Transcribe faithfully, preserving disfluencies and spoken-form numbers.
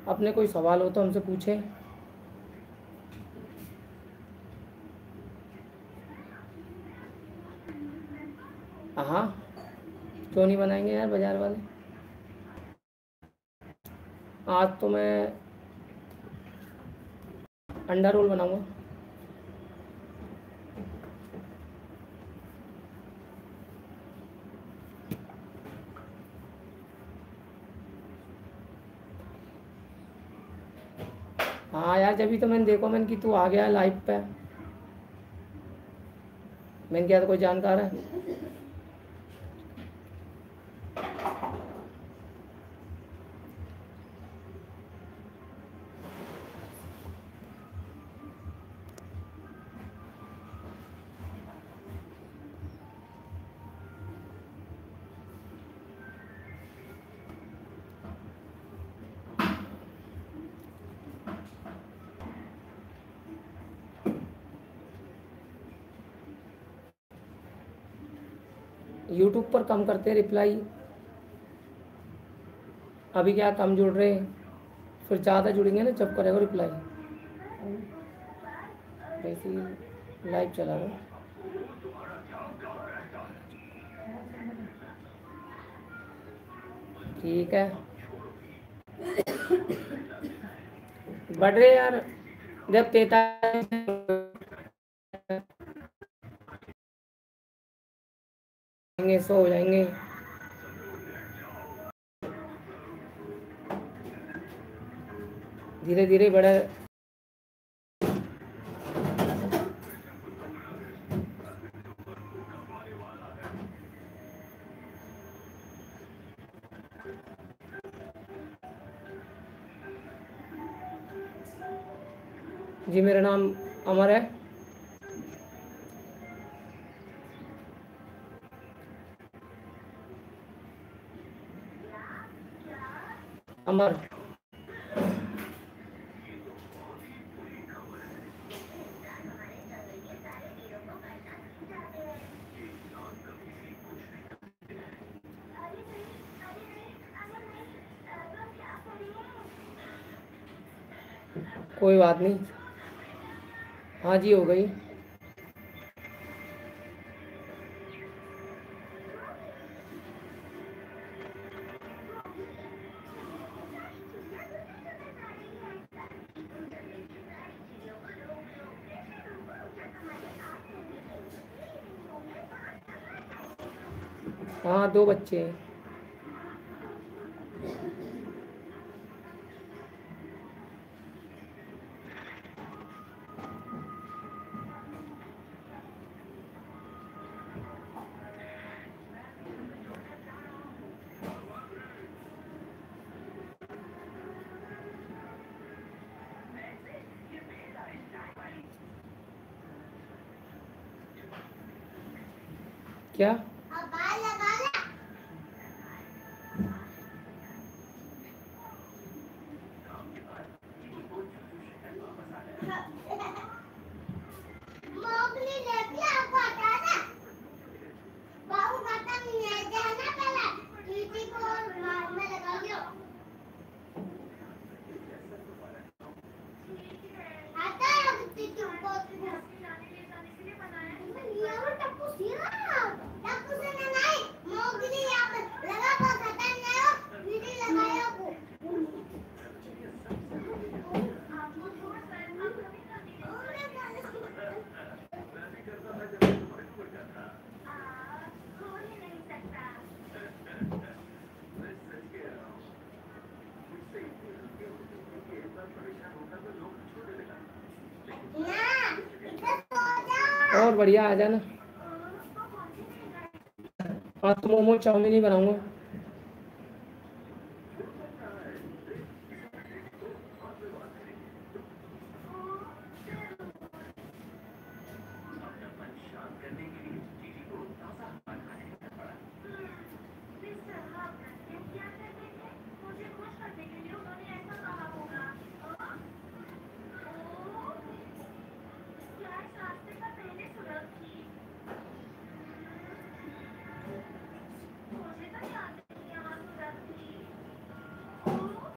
अपने कोई सवाल हो तो हमसे पूछें। हाँ, क्यों नहीं बनाएंगे यार बाजार वाले। आज तो मैं अंडा रोल बनाऊंगा। हाँ यार, जब भी तो मैंने देखो मैंने कि तू आ गया लाइव पे, मैंने क्या तो कोई जानकार है। यूट्यूब पर कम करते हैं रिप्लाई, अभी क्या कम जुड़ रहे हैं, फिर ज़्यादा जुड़ेंगे ना जब करेगा रिप्लाई। वैसे ही लाइव चला रहा हूँ। ठीक है, बढ़ रहे यार, जब तैतालीस सौ हो जाएंगे। धीरे धीरे बढ़ा। जी मेरा नाम अमर है। अमर। कोई बात नहीं। हाँ जी, हो गई। हाँ, दो बच्चे हैं। क्या? और बढ़िया, आ जाना। हाँ तो मोमो चाउमीन ही बनाऊंगा।